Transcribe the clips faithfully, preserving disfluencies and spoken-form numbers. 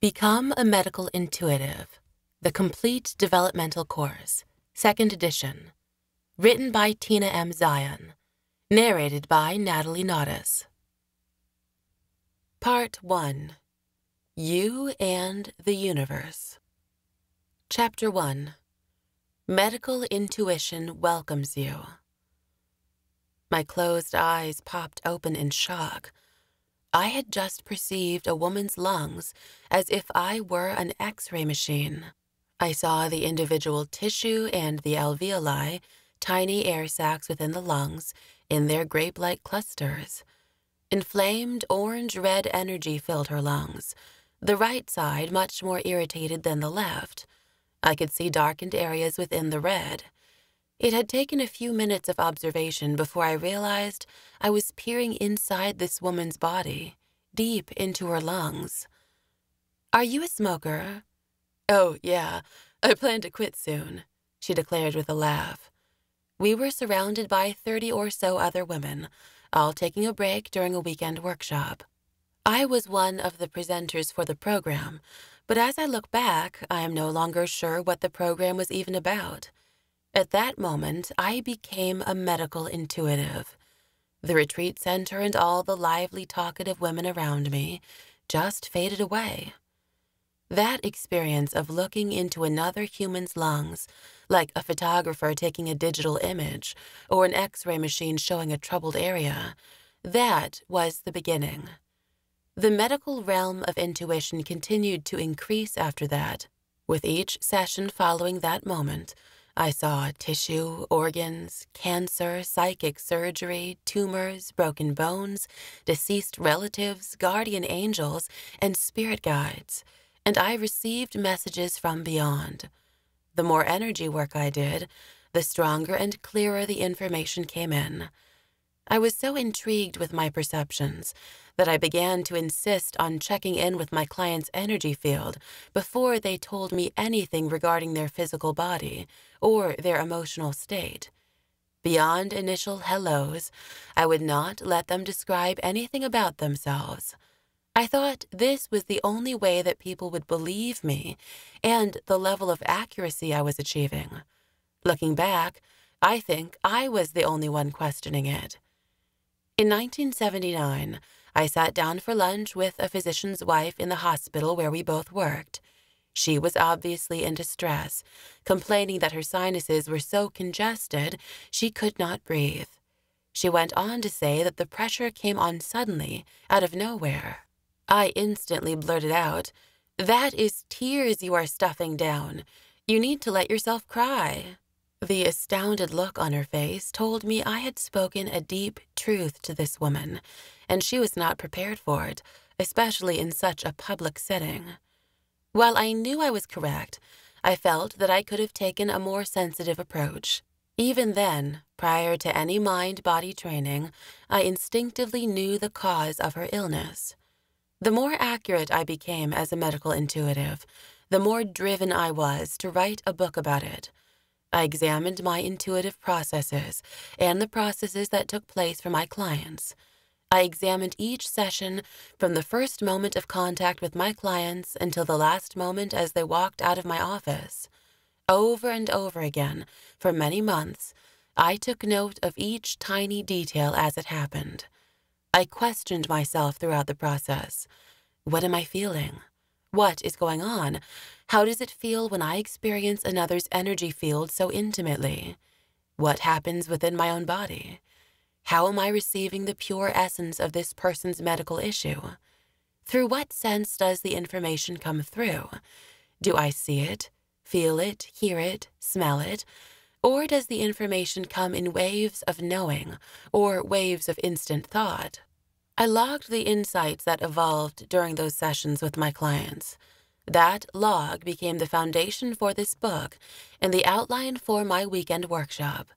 Become a Medical Intuitive, the Complete Developmental Course, second edition. Written by Tina M. Zion. Narrated by Natalie Naudus. Part one. You and the Universe. Chapter one. Medical Intuition Welcomes You. My closed eyes popped open in shock. I had just perceived a woman's lungs as if I were an X-ray machine. I saw the individual tissue and the alveoli, tiny air sacs within the lungs, in their grape-like clusters. Inflamed orange-red energy filled her lungs, the right side much more irritated than the left. I could see darkened areas within the red. It had taken a few minutes of observation before I realized I was peering inside this woman's body, deep into her lungs. "Are you a smoker?" "Oh, yeah, I plan to quit soon," she declared with a laugh. We were surrounded by thirty or so other women, all taking a break during a weekend workshop. I was one of the presenters for the program, but as I look back, I am no longer sure what the program was even about. At that moment, I became a medical intuitive. The retreat center and all the lively, talkative women around me just faded away. That experience of looking into another human's lungs, like a photographer taking a digital image or an X-ray machine showing a troubled area, that was the beginning. The medical realm of intuition continued to increase after that. With each session following that moment, I saw tissue, organs, cancer, psychic surgery, tumors, broken bones, deceased relatives, guardian angels, and spirit guides, and I received messages from beyond. The more energy work I did, the stronger and clearer the information came in. I was so intrigued with my perceptions that I began to insist on checking in with my client's energy field before they told me anything regarding their physical body or their emotional state. Beyond initial hellos, I would not let them describe anything about themselves. I thought this was the only way that people would believe me and the level of accuracy I was achieving. Looking back, I think I was the only one questioning it. In nineteen seventy-nine, I sat down for lunch with a physician's wife in the hospital where we both worked. She was obviously in distress, complaining that her sinuses were so congested she could not breathe. She went on to say that the pressure came on suddenly, out of nowhere. I instantly blurted out, "That is tears you are stuffing down. You need to let yourself cry." The astounded look on her face told me I had spoken a deep truth to this woman, and she was not prepared for it, especially in such a public setting. While I knew I was correct, I felt that I could have taken a more sensitive approach. Even then, prior to any mind-body training, I instinctively knew the cause of her illness. The more accurate I became as a medical intuitive, the more driven I was to write a book about it. I examined my intuitive processes and the processes that took place for my clients. I examined each session from the first moment of contact with my clients until the last moment as they walked out of my office. Over and over again, for many months, I took note of each tiny detail as it happened. I questioned myself throughout the process. What am I feeling? What is going on? How does it feel when I experience another's energy field so intimately? What happens within my own body? How am I receiving the pure essence of this person's medical issue? Through what sense does the information come through? Do I see it, feel it, hear it, smell it? Or does the information come in waves of knowing or waves of instant thought? I logged the insights that evolved during those sessions with my clients. That log became the foundation for this book and the outline for my weekend workshop.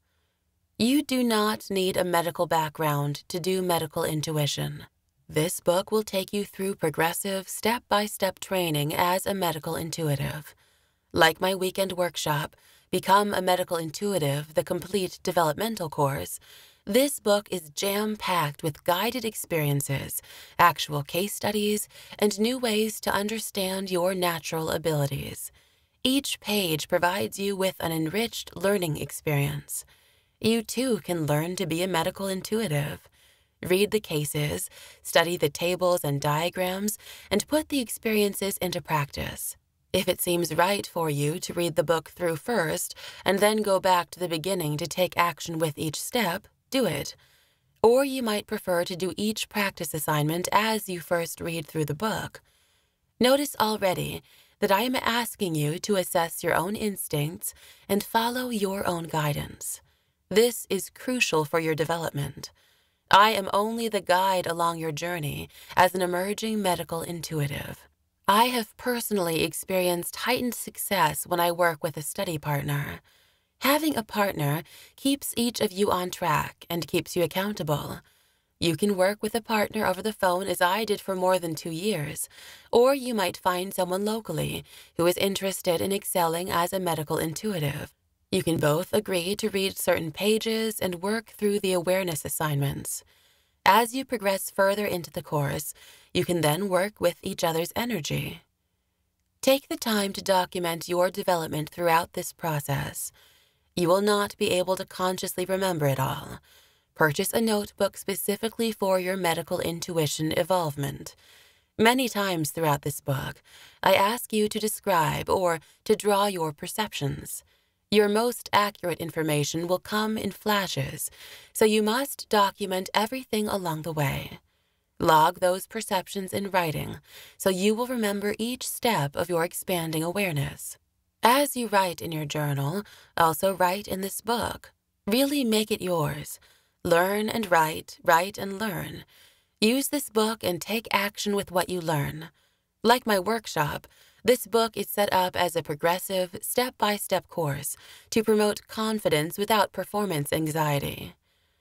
You do not need a medical background to do medical intuition. This book will take you through progressive, step-by-step training as a medical intuitive. Like my weekend workshop, Become a Medical Intuitive, the Complete Developmental Course, This book is jam-packed with guided experiences, actual case studies, and new ways to understand your natural abilities. Each page provides you with an enriched learning experience. You too can learn to be a medical intuitive. Read the cases, study the tables and diagrams, and put the experiences into practice. If it seems right for you to read the book through first and then go back to the beginning to take action with each step, do it. Or you might prefer to do each practice assignment as you first read through the book. Notice already that I am asking you to assess your own instincts and follow your own guidance. This is crucial for your development. I am only the guide along your journey as an emerging medical intuitive. I have personally experienced heightened success when I work with a study partner. Having a partner keeps each of you on track and keeps you accountable. You can work with a partner over the phone as I did for more than two years, or you might find someone locally who is interested in excelling as a medical intuitive. You can both agree to read certain pages and work through the awareness assignments. As you progress further into the course, you can then work with each other's energy. Take the time to document your development throughout this process. You will not be able to consciously remember it all. Purchase a notebook specifically for your medical intuition evolvement. Many times throughout this book, I ask you to describe or to draw your perceptions. Your most accurate information will come in flashes, so you must document everything along the way. Log those perceptions in writing, so you will remember each step of your expanding awareness. As you write in your journal, also write in this book. Really make it yours. Learn and write, write and learn. Use this book and take action with what you learn. Like my workshop, this book is set up as a progressive, step-by-step course to promote confidence without performance anxiety.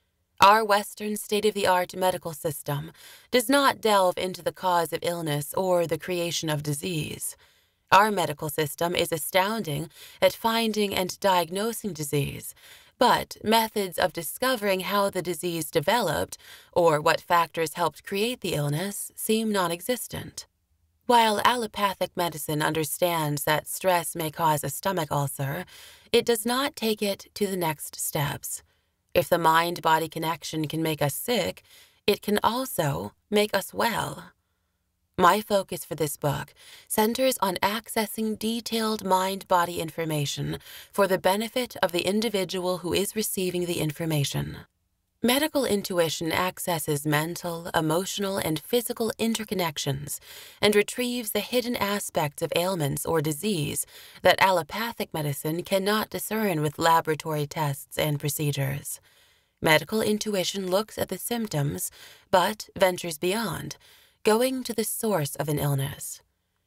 Our Western state-of-the-art medical system does not delve into the cause of illness or the creation of disease. Our medical system is astounding at finding and diagnosing disease, but methods of discovering how the disease developed or what factors helped create the illness seem non-existent. While allopathic medicine understands that stress may cause a stomach ulcer, it does not take it to the next steps. If the mind-body connection can make us sick, it can also make us well. My focus for this book centers on accessing detailed mind-body information for the benefit of the individual who is receiving the information. Medical intuition accesses mental, emotional, and physical interconnections and retrieves the hidden aspects of ailments or disease that allopathic medicine cannot discern with laboratory tests and procedures. Medical intuition looks at the symptoms, but ventures beyond, going to the source of an illness.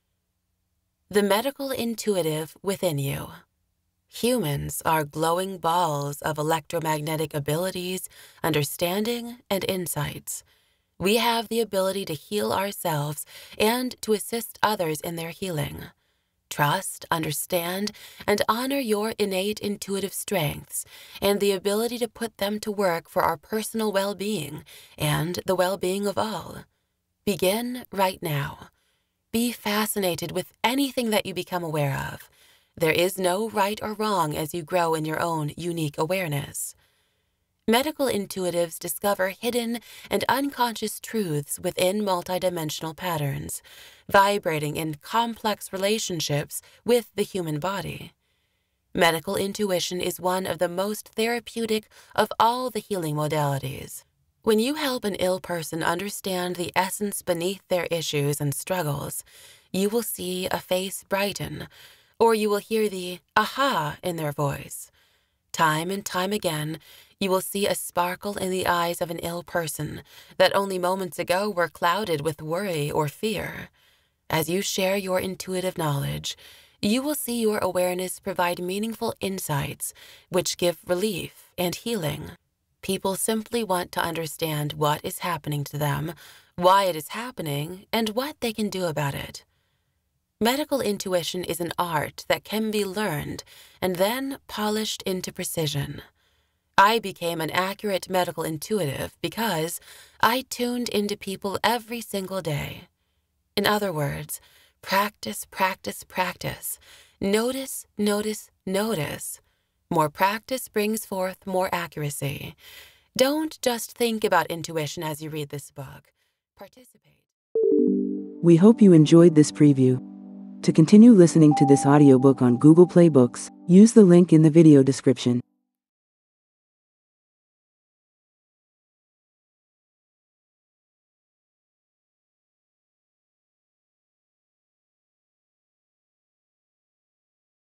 The medical intuitive within you. Humans are glowing balls of electromagnetic abilities, understanding, and insights. We have the ability to heal ourselves and to assist others in their healing. Trust, understand, and honor your innate intuitive strengths and the ability to put them to work for our personal well-being and the well-being of all. Begin right now. Be fascinated with anything that you become aware of. There is no right or wrong as you grow in your own unique awareness. Medical intuitives discover hidden and unconscious truths within multidimensional patterns, vibrating in complex relationships with the human body. Medical intuition is one of the most therapeutic of all the healing modalities. When you help an ill person understand the essence beneath their issues and struggles, you will see a face brighten, or you will hear the aha in their voice. Time and time again, you will see a sparkle in the eyes of an ill person that only moments ago were clouded with worry or fear. As you share your intuitive knowledge, you will see your awareness provide meaningful insights which give relief and healing. People simply want to understand what is happening to them, why it is happening, and what they can do about it. Medical intuition is an art that can be learned and then polished into precision. I became an accurate medical intuitive because I tuned into people every single day. In other words, practice, practice, practice. Notice, notice, notice. More practice brings forth more accuracy. Don't just think about intuition as you read this book. Participate. We hope you enjoyed this preview. To continue listening to this audiobook on Google Play Books, use the link in the video description.